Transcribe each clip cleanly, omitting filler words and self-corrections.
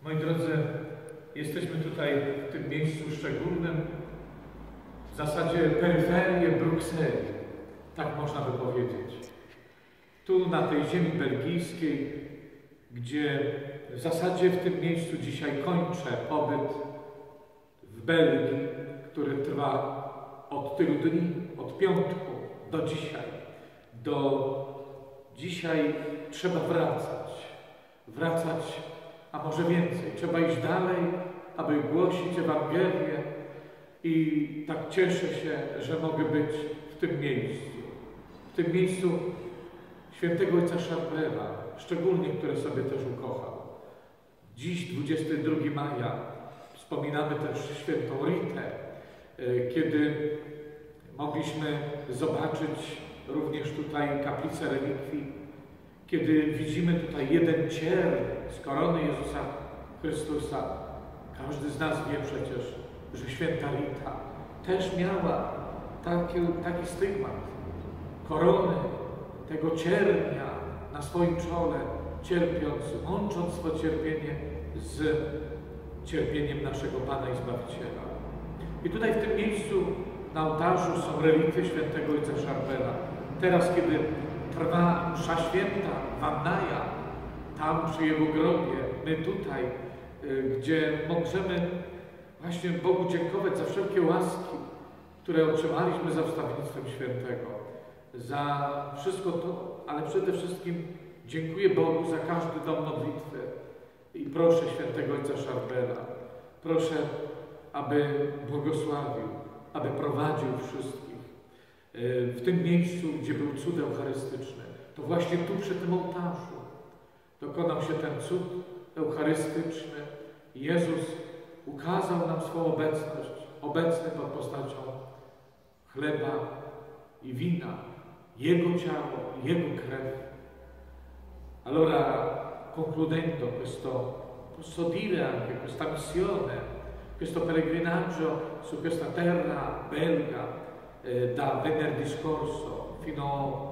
Moi drodzy, jesteśmy tutaj w tym miejscu szczególnym, w zasadzie peryferię Brukseli, tak można by powiedzieć. Tu na tej ziemi belgijskiej, gdzie w zasadzie w tym miejscu dzisiaj kończę pobyt w Belgii, który trwa od tylu dni, od piątku do dzisiaj. Do dzisiaj trzeba wracać, a może więcej. Trzeba iść dalej, aby głosić Ewangelię i tak cieszę się, że mogę być w tym miejscu. W tym miejscu świętego ojca Charbela, szczególnie, które sobie też ukochał. Dziś, 22 maja, wspominamy też świętą Ritę, kiedy mogliśmy zobaczyć również tutaj kaplicę relikwii, kiedy widzimy tutaj jeden cierń z korony Jezusa Chrystusa. Każdy z nas wie przecież, że święta Rita też miała taki stygmat korony, tego ciernia na swoim czole, cierpiąc, łącząc swe cierpienie z cierpieniem naszego Pana i Zbawiciela. I tutaj w tym miejscu na ołtarzu są relikwie świętego ojca Charbela. Teraz, kiedy trwa msza święta w Annaja, tam przy jego grobie, my tutaj, gdzie możemy właśnie Bogu dziękować za wszelkie łaski, które otrzymaliśmy za wstawiennictwem świętego, za wszystko to, ale przede wszystkim dziękuję Bogu za każdy dom modlitwy i proszę świętego ojca Charbela, proszę, aby błogosławił, aby prowadził wszystkich. W tym miejscu, gdzie był cud eucharystyczny, to właśnie tu przy tym ołtarzu dokonał się ten cud eucharystyczny. Jezus ukazał nam swą obecność, obecny pod postacią chleba i wina, Jego ciało, Jego krew. Allora, concludendo questo dire anche questa missione, questo pellegrinaggio su questa terra belga, da venerdì scorso fino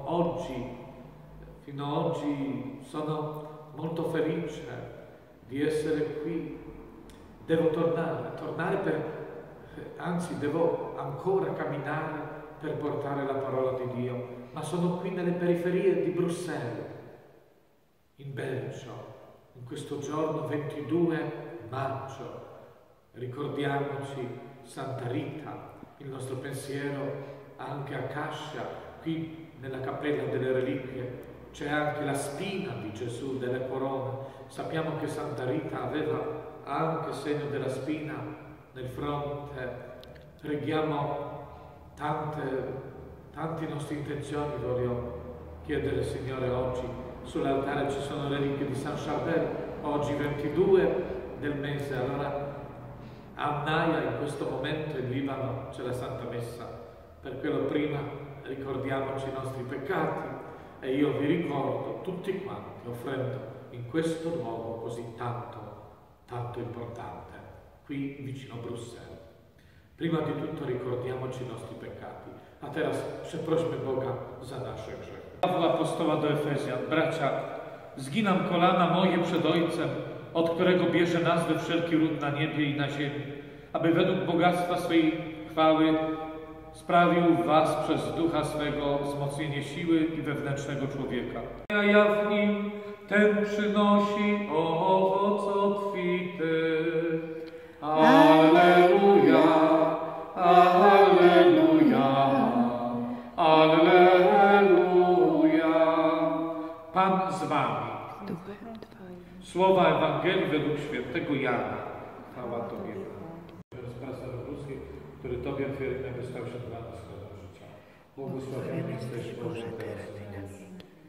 oggi sono molto felice di essere qui. Devo tornare anzi devo ancora camminare per portare la parola di Dio, ma sono qui nelle periferie di Bruxelles, in Belgio, in questo giorno 22 maggio. Ricordiamoci Santa Rita, il nostro pensiero anche a Cascia, qui nella Cappella delle Reliquie c'è anche la spina di Gesù della corona. Sappiamo che Santa Rita aveva anche segno della spina nel fronte. Preghiamo tante nostre intenzioni, voglio chiedere Signore oggi. Sull'altare ci sono le reliquie di San Charbel, oggi 22 del mese, allora a Annaia in questo momento in Libano c'è la Santa Messa. Per quello prima ricordiamoci i nostri peccati e io vi ricordo tutti quanti offrendo in questo luogo così tanto importante, qui vicino a Bruxelles. Prima di tutto ricordiamoci i nostri peccati, a teraz przeprośmy Boga za nasze grzechy. Pawła apostoła do Efezjan. Bracia, zginam kolana moje przed Ojcem, od którego bierze nazwę wszelki ród na niebie i na ziemi, aby według bogactwa swojej chwały sprawił w was przez Ducha swego wzmocnienie siły i wewnętrznego człowieka. A w nim ten przynosi owoc obfity. Alleluja, alleluja, alleluja. Pan z wami. Słowa Ewangelii według świętego Jana. Chwała Tobie. Praca Ludzkiej, który Tobie ofiarny stał się dla nas chlebem życia. Błogosławiony jesteś Boże teraz i na wieki.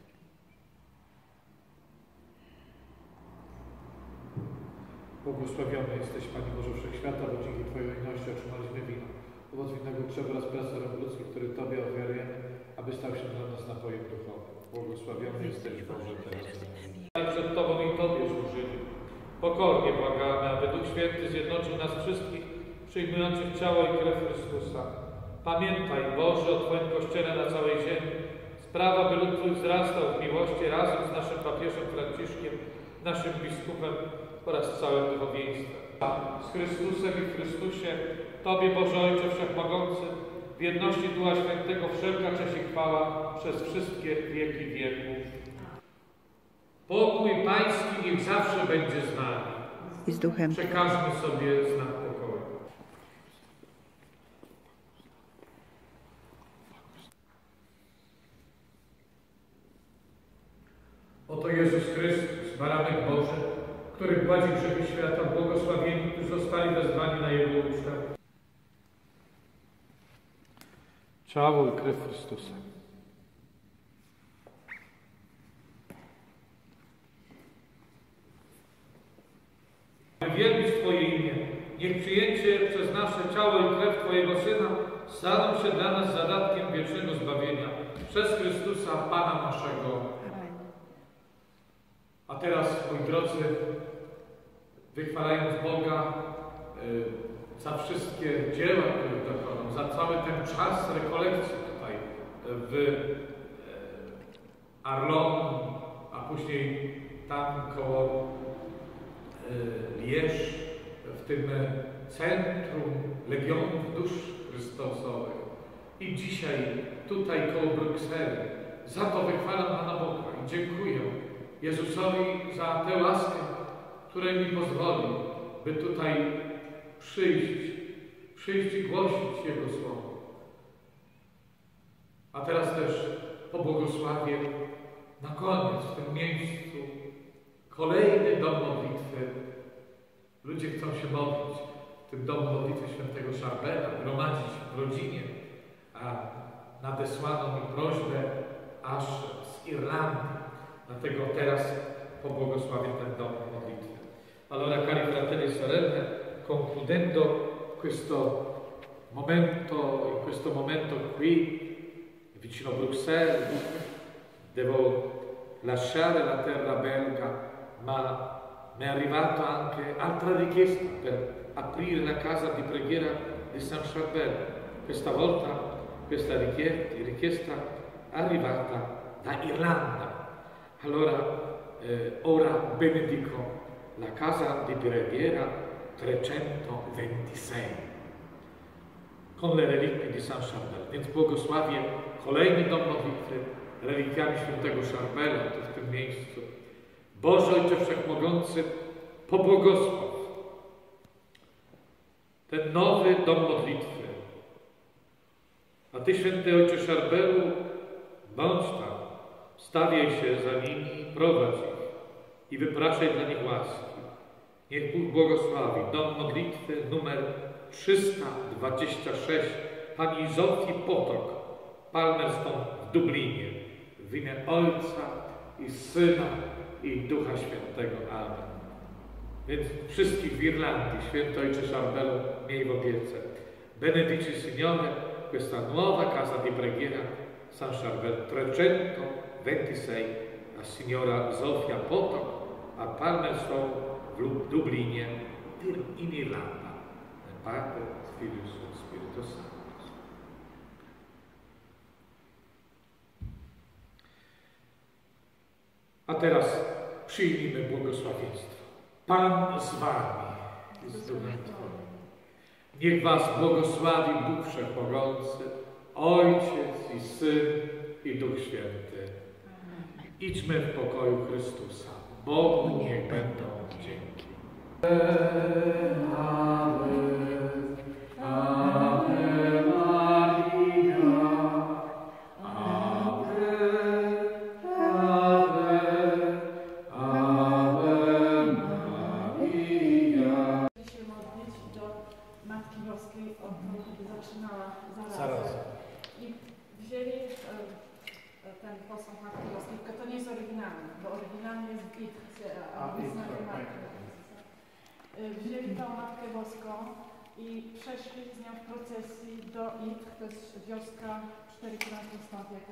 Błogosławiony jesteś, Panie Boże Wszechświata, bo dzięki Twojej hojności otrzymaliśmy wino. Owoc winnego krzewu oraz pracy ludzki, który Tobie ofiarujemy, aby stał się dla nas napojem duchowym. Błogosławiony jesteś Boże teraz i na wieki. Przed Tobą i Tobie służyli. Pokornie błagamy, aby Duch Święty zjednoczył nas wszystkich, przyjmujących ciało i krew Chrystusa. Pamiętaj, Boże, o Twoim Kościele na całej ziemi. Sprawa, by lud Twój wzrastał w miłości razem z naszym papieżem Franciszkiem, naszym biskupem oraz z całym duchowieństwem. Z Chrystusem i w Chrystusie, Tobie, Boże Ojcze Wszechmogący, w jedności Ducha Świętego wszelka cześć i chwała przez wszystkie wieki wieków. Pokój Pański niech zawsze będzie z nami. I z duchem. Przekażmy sobie znak pokoju. Oto Jezus Chrystus, Baranek Boży, który gładzi grzechy świata, błogosławieni, którzy zostali wezwani na Jego ucztę. Ciało i krew Chrystusa. Wielbić Twoje imię. Niech przyjęcie przez nasze ciało i krew Twojego Syna staną się dla nas zadatkiem wiecznego zbawienia przez Chrystusa, Pana naszego. A teraz, moi drodzy, wychwalając Boga za wszystkie dzieła, które dokonał, za cały ten czas rekolekcji tutaj w Arlon, a później tam koło Lierz, w tym centrum Legionów Dusz Chrystusowych i dzisiaj tutaj koło Brukseli. Za to wychwalam Pana Boga i dziękuję Jezusowi za tę łaskę, której mi pozwolił, by tutaj przyjść i głosić Jego Słowo. A teraz też pobłogosławię na koniec w tym miejscu kolejny dom modlitwy. Ludzie chcą się modlić w tym domu modlitwy świętego Charbela, gromadzić w rodzinie, a nadesłano mi prośbę aż z Irlandii. Dlatego teraz pobłogosławię ten dom modlitwy. Allora, cari fratelli e sorelle, concludendo in questo momento qui, vicino Bruxelles, devo lasciare la terra belga, ma mi è arrivata anche altra richiesta per aprire la casa di preghiera di San Charbel. Questa volta questa richiesta è arrivata da Irlanda. Allora, ora benedico la casa di preghiera 326 con le reliquie di San Charbel. Więc błogosławię kolejny dom modlitwy relikwiami świętego Charbela tu w tym miejscu. Boże Ojcze Wszechmogący, pobłogosław ten nowy dom modlitwy. A Ty, święty Ojcze Charbelu, bądź tam, stawiaj się za nimi, prowadź ich i wypraszaj dla nich łaski. Niech Bóg błogosławi dom modlitwy numer 326 pani Zofii Potok, Palmerston w Dublinie. W imię Ojca i Syna i Ducha Świętego. Amen. Więc wszystkich w Irlandii, święty Ojcze Charbelu, miej w opiece. Benedici Signore, questa nuova casa di preghiera San Charbel 326 a signora Zofia Potok a Palmerston w Dublinie in Irlanda. Padre, Filius et Spiritus Sanctus. A teraz przyjmijmy błogosławieństwo. Pan z wami i z duchem Twoim. Niech was błogosławi Bóg Wszechmogący, Ojciec i Syn i Duch Święty. Idźmy w pokoju Chrystusa. Bogu niech będą dzięki. Amen. Ave Maria. Ave, Ave, Ave Maria. Się modlić do Matki Boskiej, kiedy zaczynała Zaraz. I wzięli ten posąg Matki Boskiej, tylko to nie jest oryginalny, bo oryginalny jest w Itce, a jest na wzięli tą Matkę Boską i przeszli z nią w procesji do Itch, to jest wioska 4 km stąd, jak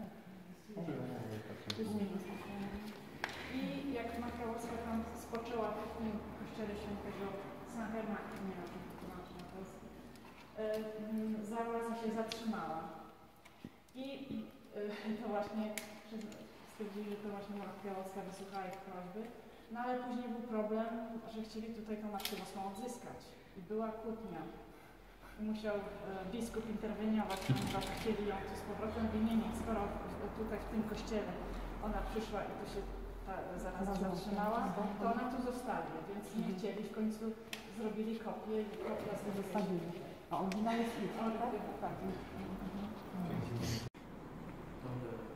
I jak Matka Boska tam spoczęła w tym kościele świętego Saint-Germain, nie wiem, jak to tłumaczy na polski, zaraz się zatrzymała. I to właśnie stwierdzili, że to właśnie Matka Boska wysłuchała ich prośby No ale później był problem, że chcieli tutaj tą Matkę Boską odzyskać i była kłótnia. I musiał biskup interweniować, ponieważ chcieli ją tu z powrotem wymienić, skoro tutaj w tym kościele ona przyszła i tu się zaraz zatrzymała, to ona tu zostanie, więc nie chcieli, w końcu zrobili kopię i kopia zostawili. A oryginał jest tak? Tak. Dobra.